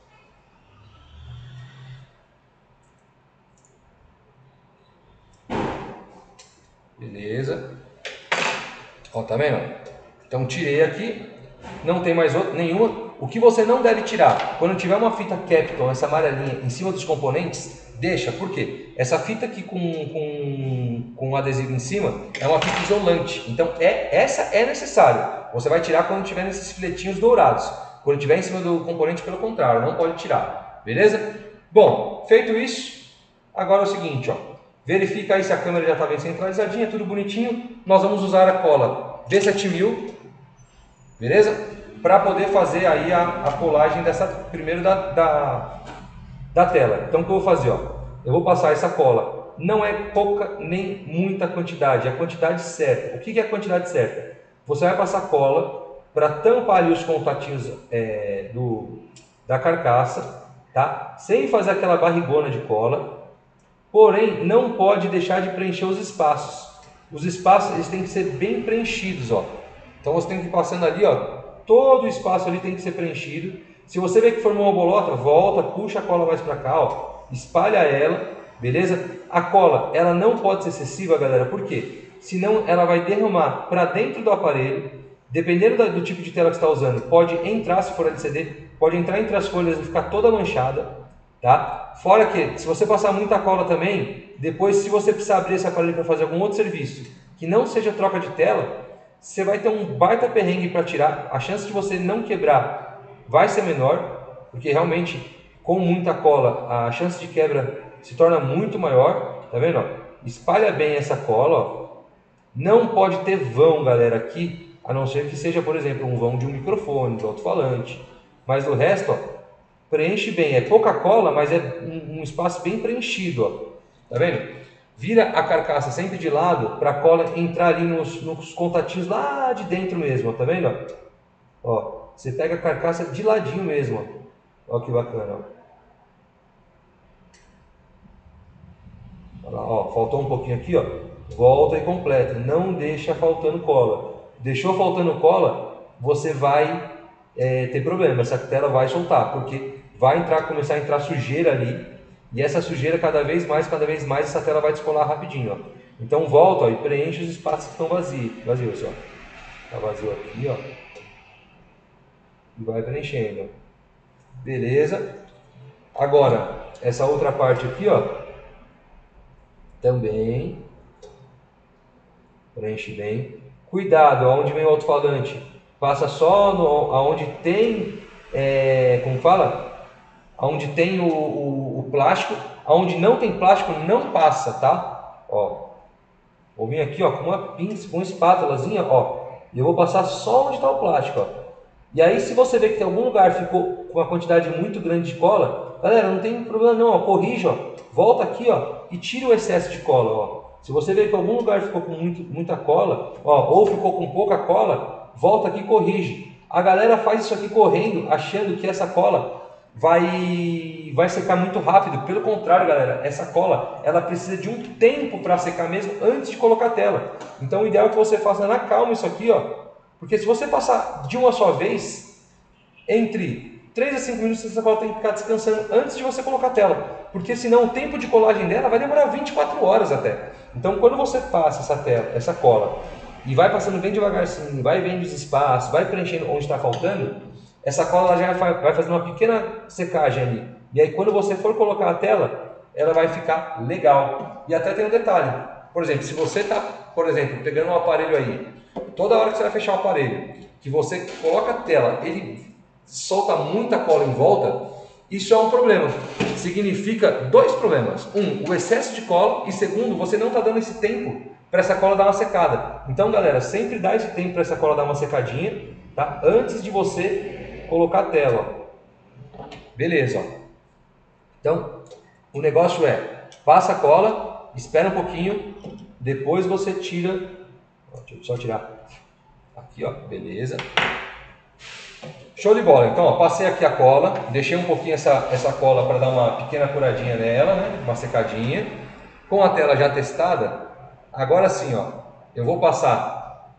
Beleza. Ó, tá vendo? Então tirei aqui, não tem mais outra, nenhuma. O que você não deve tirar, quando tiver uma fita Kapton, essa amarelinha, em cima dos componentes, deixa. Por quê? Essa fita aqui com, com, com adesivo em cima é uma fita isolante. Então é, essa é necessário. Você vai tirar quando tiver nesses filetinhos dourados. Quando tiver em cima do componente, pelo contrário, não pode tirar. Beleza? Bom, feito isso, agora é o seguinte, ó. Verifica aí se a câmera já está bem centralizadinha, tudo bonitinho. Nós vamos usar a cola V sete mil, beleza? Para poder fazer aí a, a colagem dessa, primeiro da, da, da tela. Então o que eu vou fazer? Ó? Eu vou passar essa cola. Não é pouca nem muita quantidade, é a quantidade certa. O que, que é a quantidade certa? Você vai passar cola para tampar ali os contatinhos é, do, da carcaça, tá? Sem fazer aquela barrigona de cola. Porém, não pode deixar de preencher os espaços. Os espaços eles têm que ser bem preenchidos, ó. Então você tem que ir passando ali, ó, todo o espaço ali tem que ser preenchido. Se você vê que formou uma bolota, volta, puxa a cola mais para cá, ó, espalha ela, beleza? A cola, ela não pode ser excessiva, galera, por quê? Senão ela vai derramar para dentro do aparelho, dependendo do tipo de tela que você está usando, pode entrar, se for L C D, pode entrar entre as folhas e ficar toda manchada, tá? Fora que, se você passar muita cola também, depois se você precisar abrir esse aparelho para fazer algum outro serviço, que não seja troca de tela, você vai ter um baita perrengue para tirar, a chance de você não quebrar vai ser menor, porque realmente com muita cola a chance de quebra se torna muito maior, tá vendo? Ó? Espalha bem essa cola, ó. Não pode ter vão, galera, aqui, a não ser que seja, por exemplo, um vão de um microfone, de alto-falante, mas o resto, ó, preenche bem, é pouca cola, mas é um, um espaço bem preenchido, ó. Tá vendo? Vira a carcaça sempre de lado para a cola entrar ali nos, nos contatinhos lá de dentro mesmo, ó, tá vendo? Ó? Ó, você pega a carcaça de ladinho mesmo, ó. Ó que bacana, ó. Olha lá, ó, faltou um pouquinho aqui, ó. Volta e completa, não deixa faltando cola. Deixou faltando cola, você vai é, ter problema, essa tela vai soltar, porque vai entrar, começar a entrar sujeira ali, e essa sujeira cada vez mais, cada vez mais, essa tela vai descolar rapidinho, ó. Então volta, ó, e preenche os espaços que estão vazios, vazios, ó. Tá vazio aqui, ó. E vai preenchendo. Beleza? Agora, essa outra parte aqui, ó, também preenche bem. Cuidado, aonde vem o alto-falante, passa só no, aonde tem, é, como fala? Aonde tem o, o, o plástico, aonde não tem plástico não passa, tá? Ó, vou vir aqui, ó, com uma pinça, com uma espátulazinha, ó, e eu vou passar só onde está o plástico, ó. E aí, se você vê que tem algum lugar que ficou com uma quantidade muito grande de cola, galera, não tem problema não, ó, corrija, ó, volta aqui, ó, e tira o excesso de cola, ó. Se você vê que algum lugar ficou com muito, muita cola, ó, ou ficou com pouca cola, volta aqui e corrige. A galera faz isso aqui correndo, achando que essa cola vai, vai secar muito rápido. Pelo contrário, galera, essa cola ela precisa de um tempo para secar mesmo antes de colocar a tela. Então o ideal é que você faça na calma isso aqui, ó, porque se você passar de uma só vez, entre três a cinco minutos essa cola tem que ficar descansando antes de você colocar a tela, porque senão o tempo de colagem dela vai demorar vinte e quatro horas até. Então quando você passa essa tela, essa cola, e vai passando bem devagarzinho, vai vendo os espaços, vai preenchendo onde está faltando, essa cola já vai fazer uma pequena secagem ali. E aí quando você for colocar a tela, ela vai ficar legal. E até tem um detalhe, por exemplo, se você está, por exemplo, pegando um aparelho aí, toda hora que você vai fechar o aparelho, que você coloca a tela, ele solta muita cola em volta, isso é um problema. Significa dois problemas. Um, o excesso de cola, e segundo, você não está dando esse tempo para essa cola dar uma secada. Então, galera, sempre dá esse tempo para essa cola dar uma secadinha, tá? Antes de você colocar a tela. Ó. Beleza, ó. Então, o negócio é, passa a cola, espera um pouquinho, depois você tira, ó, deixa eu só tirar aqui, ó, beleza. Show de bola. Então, ó, passei aqui a cola, deixei um pouquinho essa, essa cola para dar uma pequena curadinha nela, né? Uma secadinha. Com a tela já testada, agora sim, ó, eu vou passar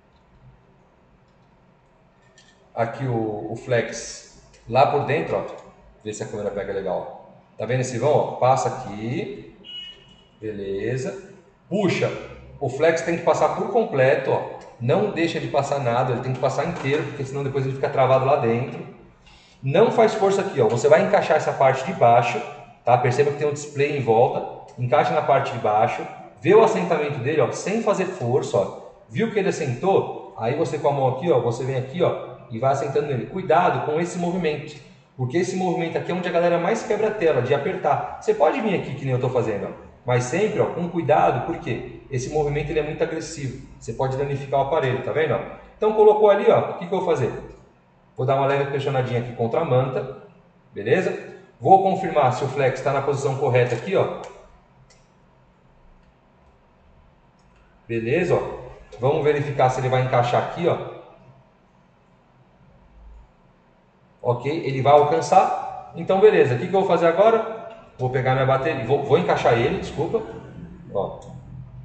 aqui o, o flex lá por dentro, ó. Ver se a câmera pega legal. Tá vendo esse vão? Ó? Passa aqui, beleza. Puxa, o flex tem que passar por completo, ó. Não deixa de passar nada, ele tem que passar inteiro, porque senão depois ele fica travado lá dentro. Não faz força aqui, ó. Você vai encaixar essa parte de baixo, tá? Perceba que tem um display em volta. Encaixa na parte de baixo, vê o assentamento dele, ó, sem fazer força, ó. Viu que ele assentou? Aí você com a mão aqui, ó, você vem aqui, ó, e vai assentando nele. Cuidado com esse movimento, porque esse movimento aqui é onde a galera mais quebra a tela, de apertar. Você pode vir aqui que nem eu estou fazendo, ó. Mas sempre, ó, com cuidado, porque esse movimento ele é muito agressivo. Você pode danificar o aparelho, tá vendo? Ó? Então colocou ali, ó, o que, que eu vou fazer? Vou dar uma leve pressionadinha aqui contra a manta, beleza? Vou confirmar se o flex está na posição correta aqui, ó. Beleza, ó. Vamos verificar se ele vai encaixar aqui, ó. Ok, ele vai alcançar. Então, beleza. O que, que eu vou fazer agora? Vou pegar minha bateria, vou, vou encaixar ele, desculpa. Ó.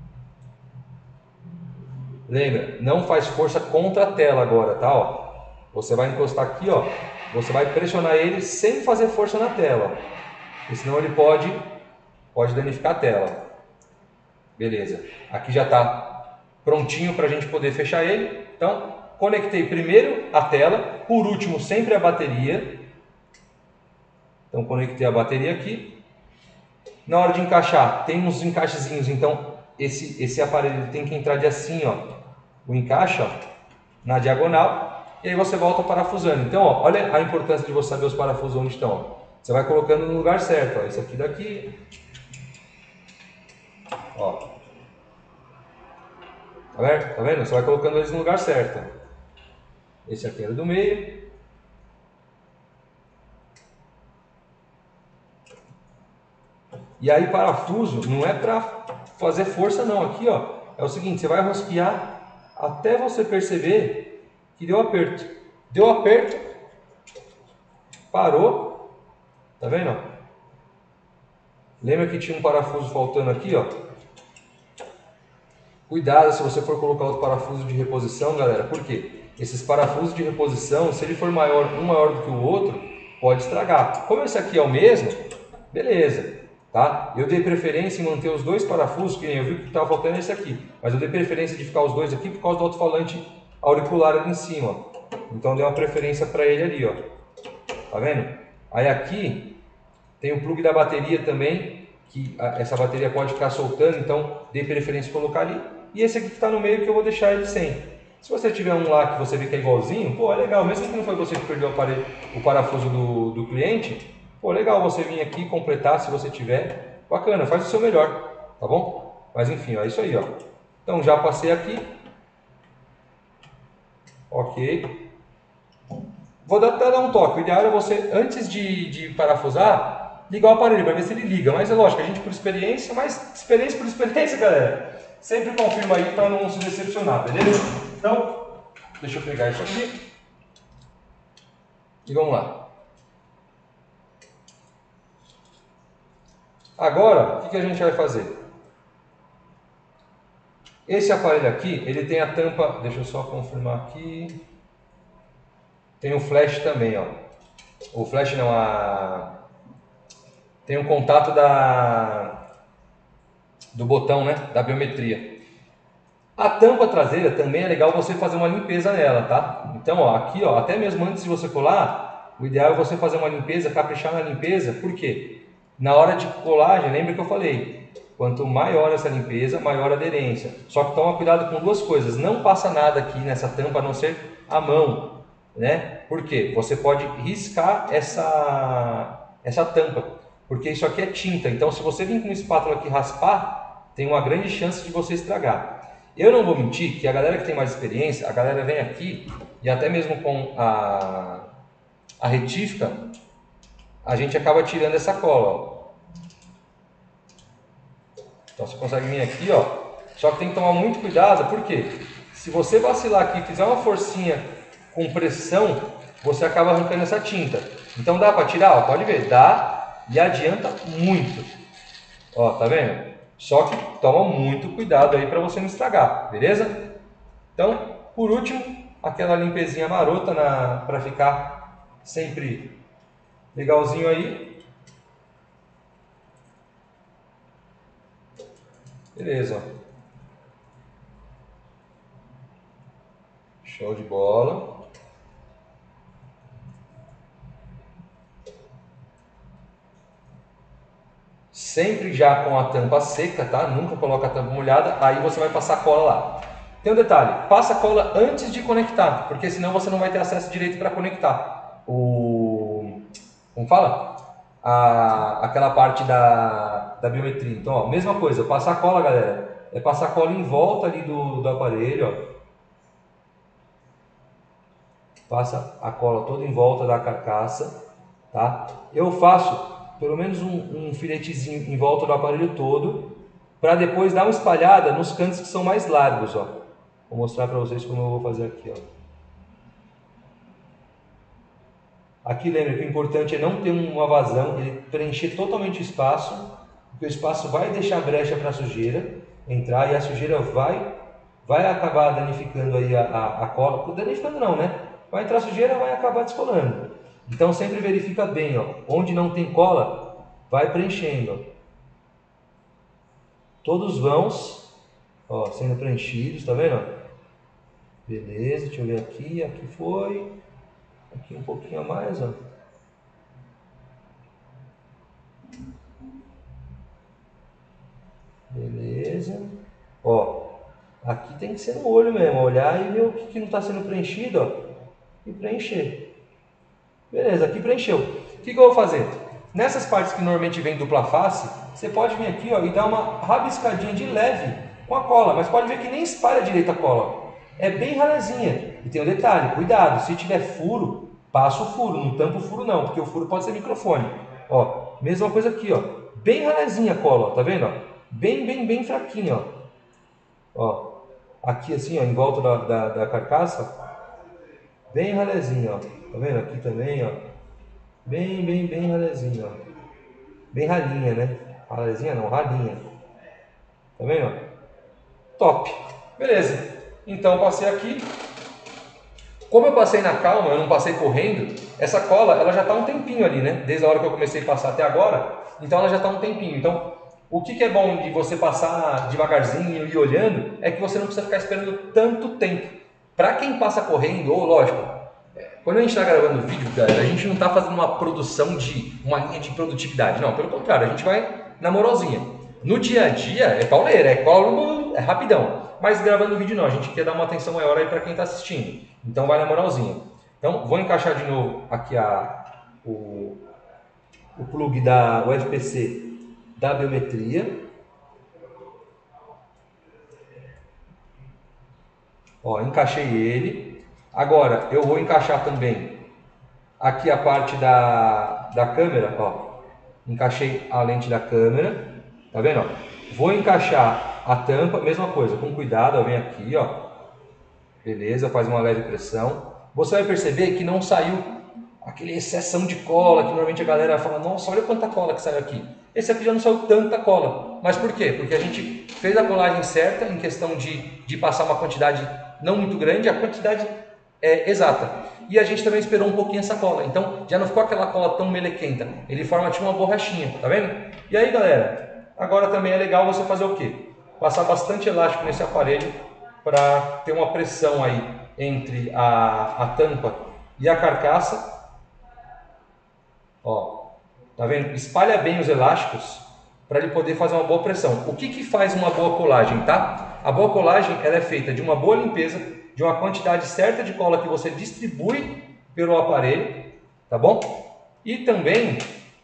Lembra, não faz força contra a tela agora, tá? Ó. você vai encostar aqui, ó, você vai pressionar ele sem fazer força na tela, porque senão ele pode, pode danificar a tela. Beleza, aqui já está prontinho para a gente poder fechar ele. Então, conectei primeiro a tela, por último sempre a bateria. Então, conectei a bateria aqui. Na hora de encaixar, tem uns encaixezinhos, então esse, esse aparelho tem que entrar de assim, ó, o encaixe, ó, na diagonal, e aí você volta parafusando. Então, ó, olha a importância de você saber os parafusos onde estão. Ó. Você vai colocando no lugar certo, ó, esse aqui daqui. Ó. Tá vendo? Tá vendo? Você vai colocando eles no lugar certo. Esse aqui era do meio. E aí parafuso não é para fazer força não. Aqui, ó, é o seguinte, você vai rosquear até você perceber que deu aperto. Deu aperto, parou. Tá vendo? Lembra que tinha um parafuso faltando aqui, ó? Cuidado se você for colocar outro parafuso de reposição, galera. Por quê? Esses parafusos de reposição, se ele for maior, um maior do que o outro, pode estragar. Como esse aqui é o mesmo, beleza, tá? Eu dei preferência em manter os dois parafusos, que nem eu vi que estava faltando esse aqui. Mas eu dei preferência de ficar os dois aqui por causa do alto-falante auricular ali em cima. Ó. Então eu dei uma preferência para ele ali, ó. Tá vendo? Aí aqui tem o plug da bateria também, que a, essa bateria pode ficar soltando, então dei preferência de colocar ali. E esse aqui que está no meio que eu vou deixar ele sem. Se você tiver um lá que você vê que é igualzinho, pô, é legal. Mesmo que não foi você que perdeu o, aparelho, o parafuso do, do cliente, pô, legal você vir aqui e completar se você tiver. Bacana, faz o seu melhor, tá bom? Mas enfim, ó, é isso aí, ó. Então já passei aqui. Ok. Vou dar, até dar um toque. O ideal é você, antes de, de parafusar, ligar o aparelho para ver se ele liga. Mas é lógico, a gente por experiência, mas experiência por experiência, galera. Sempre confirma aí para não se decepcionar, beleza? Então, deixa eu pegar isso aqui. E vamos lá. Agora, o que, que a gente vai fazer? Esse aparelho aqui, ele tem a tampa, deixa eu só confirmar aqui. Tem o flash também, ó. O flash não, a... tem um contato da... do botão, né? Da biometria. A tampa traseira também é legal você fazer uma limpeza nela, tá? Então, ó, aqui, ó, até mesmo antes de você colar, o ideal é você fazer uma limpeza, caprichar na limpeza, por quê? Na hora de colagem, lembra que eu falei, quanto maior essa limpeza, maior a aderência. Só que toma cuidado com duas coisas, não passa nada aqui nessa tampa a não ser a mão, né? Por quê? Você pode riscar essa, essa tampa, porque isso aqui é tinta, então se você vir com uma espátula aqui raspar, tem uma grande chance de você estragar. Eu não vou mentir que a galera que tem mais experiência, a galera vem aqui e até mesmo com a, a retífica, a gente acaba tirando essa cola. Ó. Então você consegue vir aqui, ó. Só que tem que tomar muito cuidado, porque se você vacilar aqui e fizer uma forcinha com pressão, você acaba arrancando essa tinta. Então dá para tirar? Ó, pode ver, dá e adianta muito. Ó, tá vendo? Só que toma muito cuidado aí para você não estragar, beleza? Então, por último, aquela limpezinha marota para ficar sempre legalzinho aí. Beleza. Show de bola. Sempre já com a tampa seca, tá? Nunca coloca a tampa molhada, aí você vai passar cola lá. Tem um detalhe, passa a cola antes de conectar, porque senão você não vai ter acesso direito para conectar o... como fala? A... aquela parte da... da biometria. Então, ó, mesma coisa, passar a cola, galera, é passar a cola em volta ali do, do aparelho, ó. Passa a cola toda em volta da carcaça, tá? Eu faço pelo menos um, um filetezinho em volta do aparelho todo, para depois dar uma espalhada nos cantos que são mais largos, ó. Vou mostrar para vocês como eu vou fazer aqui, ó. Aqui lembra que o importante é não ter uma vazão, ele preencher totalmente o espaço, porque o espaço vai deixar brecha para a sujeira entrar e a sujeira vai, vai acabar danificando aí a, a, a cola, danificando não, né? vai entrar sujeira, vai acabar descolando. Então sempre verifica bem, ó, onde não tem cola, vai preenchendo. Ó. Todos os vãos, ó, sendo preenchidos, tá vendo? Beleza, deixa eu ver aqui, aqui foi, aqui um pouquinho a mais, ó. Beleza. Ó, aqui tem que ser no olho mesmo, olhar e ver o que, que não está sendo preenchido, ó, e preencher. Beleza, aqui preencheu. O que, que eu vou fazer? Nessas partes que normalmente vem dupla face, você pode vir aqui, ó, e dar uma rabiscadinha de leve com a cola, mas pode ver que nem espalha direito a cola. Ó. É bem ralezinha. E tem um detalhe, cuidado, se tiver furo, passa o furo, não tampa o furo não, porque o furo pode ser microfone. Ó, mesma coisa aqui, ó, bem ralezinha a cola, ó, tá vendo? Ó? Bem, bem, bem fraquinha, ó. Ó, aqui assim, ó, em volta da, da, da carcaça, bem ralezinha, ó. Tá vendo? Aqui também, ó. Bem, bem, bem ralezinha, ó. Bem ralinha, né? Ralezinha não, ralinha. Tá vendo? Top. Beleza. Então passei aqui. Como eu passei na calma, eu não passei correndo, essa cola, ela já tá um tempinho ali, né? Desde a hora que eu comecei a passar até agora. Então ela já tá um tempinho. Então, o que, que é bom de você passar devagarzinho e olhando, é que você não precisa ficar esperando tanto tempo. Para quem passa correndo, ou lógico, quando a gente está gravando vídeo, galera, a gente não está fazendo uma produção de uma linha de produtividade, não, pelo contrário, a gente vai na moralzinha. No dia a dia é pauleira, é colo, é rapidão, mas gravando vídeo não, a gente quer dar uma atenção maior aí para quem está assistindo, então vai na moralzinha. Então vou encaixar de novo aqui a, o, o plug da U F P C da biometria. Ó, encaixei ele. Agora eu vou encaixar também aqui a parte da, da câmera, ó. Encaixei a lente da câmera, tá vendo? Ó? Vou encaixar a tampa, mesma coisa, com cuidado, ó, vem aqui, ó. Beleza, faz uma leve pressão. Você vai perceber que não saiu aquele exceção de cola, que normalmente a galera fala, nossa, olha quanta cola que saiu aqui. Esse aqui já não saiu tanta cola. Mas por quê? Porque a gente fez a colagem certa em questão de, de passar uma quantidade não muito grande, a quantidade é exata. E a gente também esperou um pouquinho essa cola. Então já não ficou aquela cola tão melequenta. Ele forma tipo uma borrachinha, tá vendo? E aí, galera, agora também é legal você fazer o quê? Passar bastante elástico nesse aparelho para ter uma pressão aí entre a, a tampa e a carcaça. Ó, tá vendo? Espalha bem os elásticos para ele poder fazer uma boa pressão. O que que faz uma boa colagem, tá? A boa colagem ela é feita de uma boa limpeza, de uma quantidade certa de cola que você distribui pelo aparelho, tá bom? E também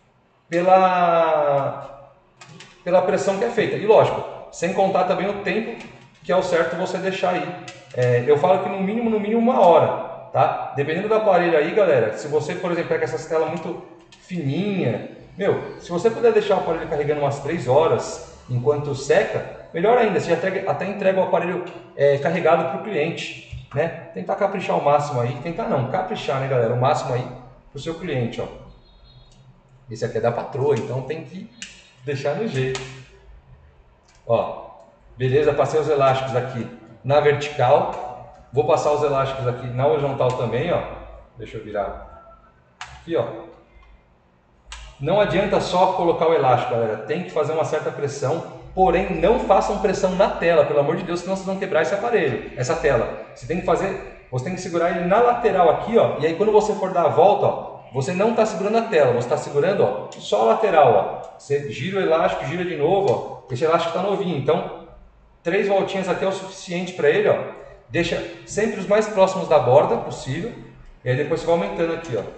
pela, pela pressão que é feita. E lógico, sem contar também o tempo que é o certo você deixar aí. É, eu falo que no mínimo, no mínimo uma hora, tá? Dependendo do aparelho aí, galera, se você, por exemplo, pega essas telas muito fininha, meu, se você puder deixar o aparelho carregando umas três horas enquanto seca, melhor ainda, você já até, até entrega o aparelho é, carregado para o cliente, né? Tentar caprichar o máximo aí, tentar não, caprichar, né, galera, o máximo aí para o seu cliente, ó. Esse aqui é da patroa, então tem que deixar no jeito. Ó, beleza, passei os elásticos aqui na vertical, vou passar os elásticos aqui na horizontal também, ó. Deixa eu virar aqui, ó. Não adianta só colocar o elástico, galera, tem que fazer uma certa pressão, porém não façam pressão na tela, pelo amor de Deus, senão vocês vão quebrar esse aparelho, essa tela. Você tem que fazer, você tem que segurar ele na lateral aqui, ó, e aí quando você for dar a volta, ó, você não está segurando a tela, você está segurando, ó, só a lateral, ó. Você gira o elástico, gira de novo, ó. Esse elástico está novinho, então três voltinhas até é o suficiente para ele, ó. Deixa sempre os mais próximos da borda possível, e aí depois você vai aumentando aqui, ó.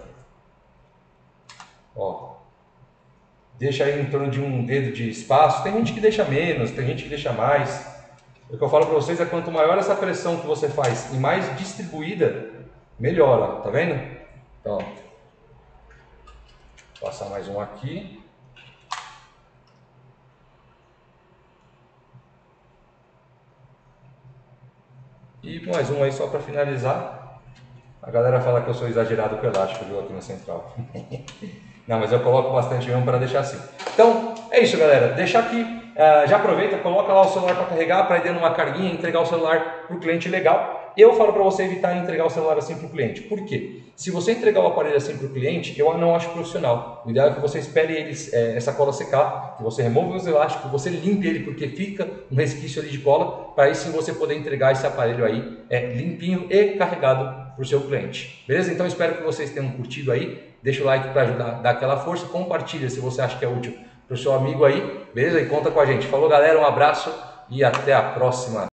Ó. Deixa aí em torno de um dedo de espaço. Tem gente que deixa menos, tem gente que deixa mais. O que eu falo para vocês é quanto maior essa pressão que você faz e mais distribuída, melhor, ó. Tá vendo? Então, vou passar mais um aqui. E mais um aí só para finalizar. A galera fala que eu sou exagerado com elástico, viu, aqui na central. Não, mas eu coloco bastante mesmo para deixar assim. Então, é isso, galera. Deixa aqui, uh, já aproveita, coloca lá o celular para carregar, para ir dando uma carguinha, entregar o celular para o cliente legal. Eu falo para você evitar entregar o celular assim para o cliente. Por quê? Se você entregar o aparelho assim para o cliente, eu não acho profissional. O ideal é que você espere ele, é, essa cola secar, que você remova os elásticos, que você limpe ele, porque fica um resquício ali de cola, para aí sim você poder entregar esse aparelho aí é, limpinho e carregado para o seu cliente. Beleza? Então espero que vocês tenham curtido aí. Deixa o like para ajudar, dar aquela força. Compartilha se você acha que é útil para o seu amigo aí. Beleza? E conta com a gente. Falou, galera. Um abraço e até a próxima.